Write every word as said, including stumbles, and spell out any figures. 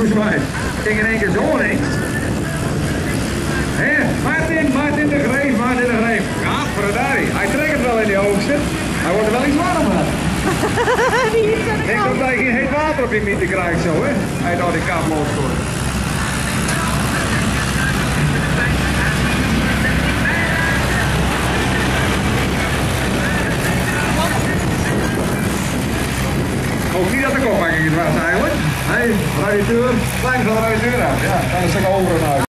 volgens mij. Kijk in één keer zo heen. Hé, Martin, Martin de Greef, Martin de Greef. Ja, verdarie. Hij trekt het wel in die hoogste. Hij wordt er wel iets warmer. Ik denk dat hij geen heet water op je mieten krijgt zo, hè. Hij door die kap losgooit. Ik hoop niet dat de kopmakking het was eigenlijk. Nee, radiateur, Slang van de radiateur af. Ja, dan is het ook over en uit.